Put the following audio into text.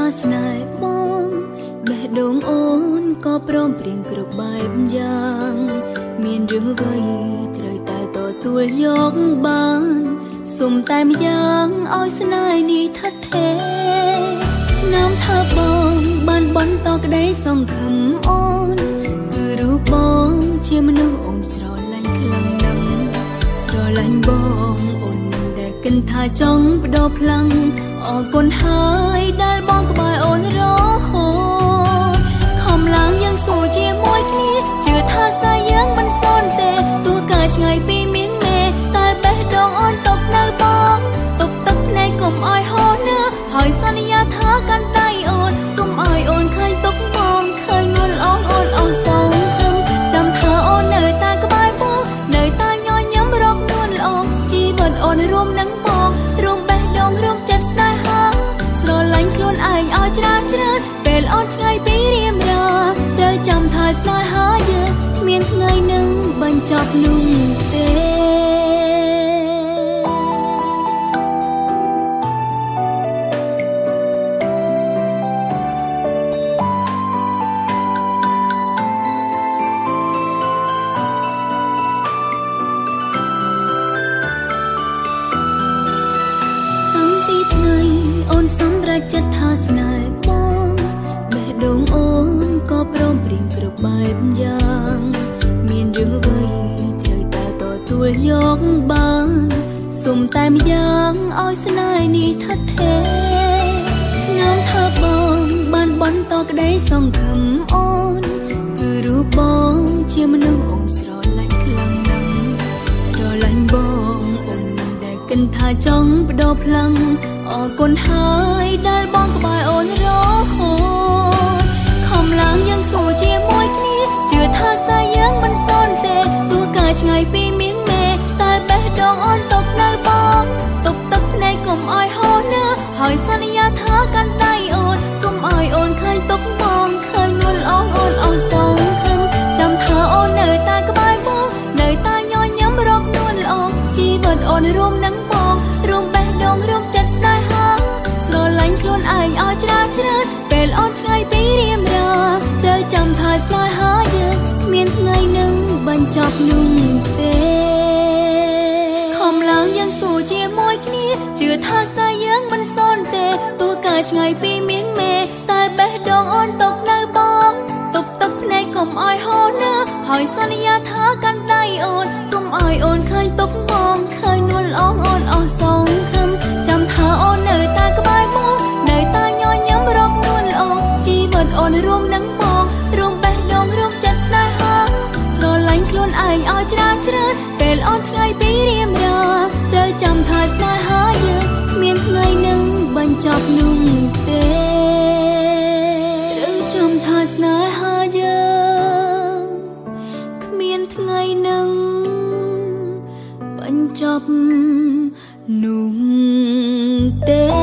ថាស្នេហ៍បងបេះដូងអូនក៏ព្រមព្រៀងគ្រប់បែបយ៉ាងមានរឿងអ្វីត្រូវតែទទួលយកបានសុំតែម្យ៉ាងឲ្យស្នេហ៍នេះថិតថេរស្នាមថាបងបានបន្តក្តីសង្ឃឹមអូនគឺរូបបងជាមនុស្សអូនស្រឡាញ់ខ្លាំងណាស់ស្រឡាញ់បងអូនមិនដែលគិតថាចង់បដូរផ្លាំងអរគុណហើយដែលបងក្បែរអូនរហូតខំឡើងយ៉ាងស៊ូជាមួយគ្នាជឿថាស្នេហ៍យើងមិនសូន្យទេទោះកាឆ្ងាយពីមាសមេតែបេះដូងអូនទុកនៅបងទុកទឹកភ្នែកកុំឲ្យហូរណាហើយសន្យាថាកាន់ដៃអូនកុំឲ្យអូនឃើញទុកមកឃើញនួនអងអូនអស់សងខឹមចាំថាអូននៅតែក្បែរបងនៅតែញញឹមរកនួនល្អជីវិតអូនរួមនឹងបងរួមបេះដូងរួមចិត្តស្នេហាស្រឡាញ់ខ្លួនឯងឲ្យច្រើនពេលអូនឆ្ងាយពីរៀមរាត្រូវចាំថាស្នេហាយើងមានថ្ងៃនឹងបញ្ចប់នោះទេចិត្តថាស្នេហ៍បងបេះដូងអូនក៏ព្រមព្រៀងគ្រប់បែបយ៉ាងមានរឿងអ្វីត្រូវតែទទួលយកបានសុំតែម្យ៉ាងឲ្យស្នេហ៍នេះថិតថេរស្នាមថាបងបានបន្តក្តីសង្ឃឹមអូនគឺរូបបងជាមនុស្សអូនស្រឡាញ់ខ្លាំងណាស់ស្រឡាញ់បងអូនមិនដែលគិតថាចង់បដូរផ្លាំងអរគុណហើយដែលបងក្បែរអូនរហូតខំឡើងយ៉ាងស៊ូជាមួយគ្នាជឿថាស្នេហ៍យើងមិនសូន្យទេទោះកាឆ្ងាយពីមាសមេតែបេះដូងអូនទុកនៅបងទុកទឹកភ្នែកកុំឲ្យហូរណាហើយសន្យាថាកាន់ដៃអូនកុំឲ្យអូនឃើញទុកមកឃើញនួនអងអូនអស់សងខឹមចាំថាអូននៅតែក្បែរបងនៅតែញញឹមរកនួនល្អជីវិតអូនរួមនឹងបងរួមបេះដូងរួមចិត្តស្នេហាស្រឡាញ់ខ្លួនឯងឲ្យច្រើនពេលអូនឆ្ងាយពីរៀមរាត្រូវចាំថាស្នេហាយើងមានថ្ងៃនឹងបញ្ចប់នោះទេខំឡើងយ៉ាងស៊ូជាមួយគ្នាជឿថាស្នេហ៍យើងមិនសូន្យទេទោះកាឆ្ងាយពីមាសមេតែបេះដូងអូនទុកនៅបងទុកទឹកភ្នែកកុំឲ្យហូរណាហើយសន្យាថាកាន់ដៃអូនកុំឲ្យអូនឃើញទុកមកឃើញនួនល្អអូនអស់សងខឹមចាំថាអូននៅតែក្បែរបងនៅតែញញឹមរកនួនល្អជីវិតអូនរួមនឹងបងរួមបេះដូងរួមចិត្តស្នេហាស្រឡាញ់ខ្លួនឯងឲ្យច្រើនពេលអូនឆ្ងាយពីរៀមរាត្រូវចាំថាស្នេហាយើងមានថ្ងៃនឹងបញ្ចប់នោះទេត្រូវចាំថាស្នេហាយើងគ្មានថ្ងៃនឹងបញ្ចប់នោះទេ